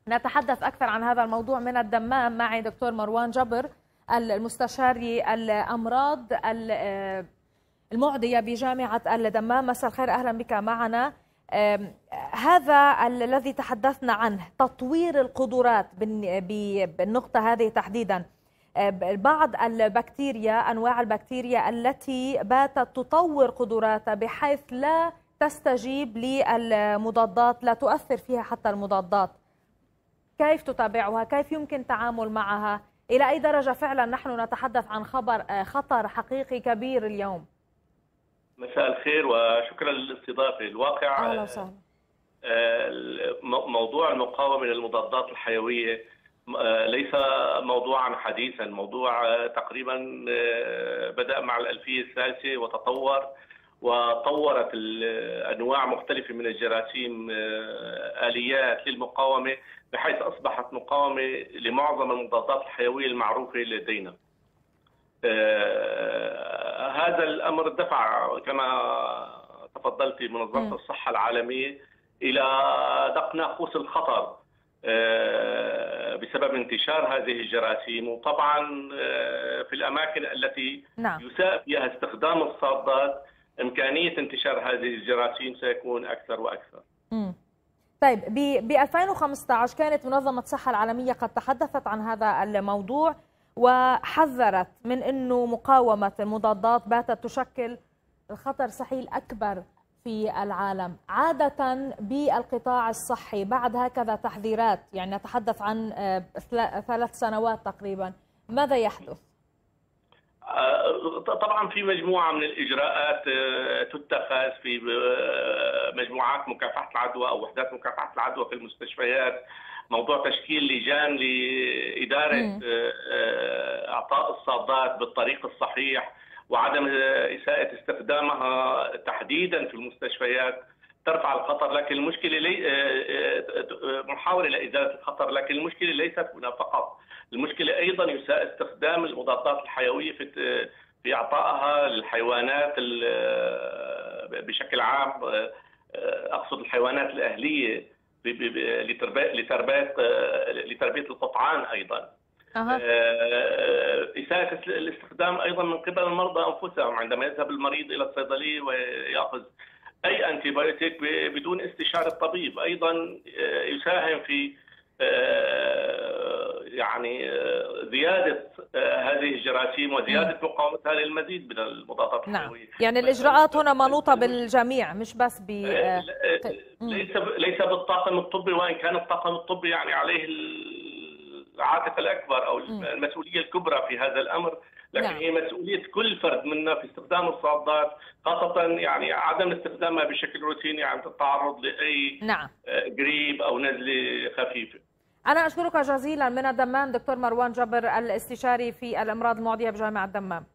نتحدث أكثر عن هذا الموضوع من الدمام. معي دكتور مروان جبر المستشاري الأمراض المعدية بجامعة الدمام. مساء الخير، أهلا بك معنا. هذا الذي تحدثنا عنه، تطوير القدرات بالنقطة هذه تحديدا، بعض البكتيريا، أنواع البكتيريا التي باتت تطور قدراتها بحيث لا تستجيب للمضادات، لا تؤثر فيها حتى المضادات. كيف تتابعها؟ كيف يمكن التعامل معها؟ إلى أي درجة فعلا نحن نتحدث عن خطر حقيقي كبير اليوم؟ مساء الخير وشكرا للاستضافة. الواقع أهلا وسهلا. موضوع المقاومة للمضادات الحيوية ليس موضوعا حديثا، موضوع تقريبا بدأ مع الألفية الثالثة وتطور، وطورت أنواع مختلفة من الجراثيم آليات للمقاومة، بحيث أصبحت مقاومة لمعظم المضادات الحيوية المعروفة لدينا. هذا الأمر دفع كما تفضلت منظمة الصحة العالمية إلى دق ناقوس الخطر بسبب انتشار هذه الجراثيم، وطبعا في الأماكن التي يساء فيها استخدام الصادات إمكانية انتشار هذه الجراثيم سيكون أكثر وأكثر. طيب، ب 2015 كانت منظمة الصحة العالمية قد تحدثت عن هذا الموضوع وحذرت من أنه مقاومة المضادات باتت تشكل الخطر الصحي الأكبر في العالم. عادة بالقطاع الصحي بعد هكذا تحذيرات، يعني نتحدث عن 3 سنوات تقريبا، ماذا يحدث؟ طبعا في مجموعة من الإجراءات تتخذ في مجموعات مكافحة العدوى أو وحدات مكافحة العدوى في المستشفيات. موضوع تشكيل لجان لإدارة إعطاء الصادات بالطريق الصحيح وعدم إساءة استخدامها تحديدا في المستشفيات ترفع الخطر، لكن المشكلة محاولة لإزالة الخطر، لكن المشكلة ليست هنا فقط. المشكلة أيضا يساء استخدام المضادات الحيوية في إعطائها للحيوانات بشكل عام، أقصد الحيوانات الأهلية لتربية القطعان أيضا. إساءة الاستخدام أيضا من قبل المرضى أنفسهم عندما يذهب المريض إلى الصيدلية ويأخذ أي أنتيبيوتيك بدون استشارة الطبيب، أيضا يساهم في يعني زيادة هذه الجراثيم وزيادة مقاومتها للمزيد من المضادات الحيوية. يعني الإجراءات هنا منوطة بالجميع، مش بس ليس بالطاقم الطبي، وإن كان الطاقم الطبي يعني عليه العاتق الأكبر أو المسؤولية الكبرى في هذا الأمر، لكن هي مسؤولية كل فرد منا في استخدام الصادات، خاصة يعني عدم استخدامها بشكل روتيني عند التعرض لأي قريب أو نزلة خفيفة. أنا أشكرك جزيلا من الدمام دكتور مروان جبر، الاستشاري في الأمراض المعدية بجامعة الدمام.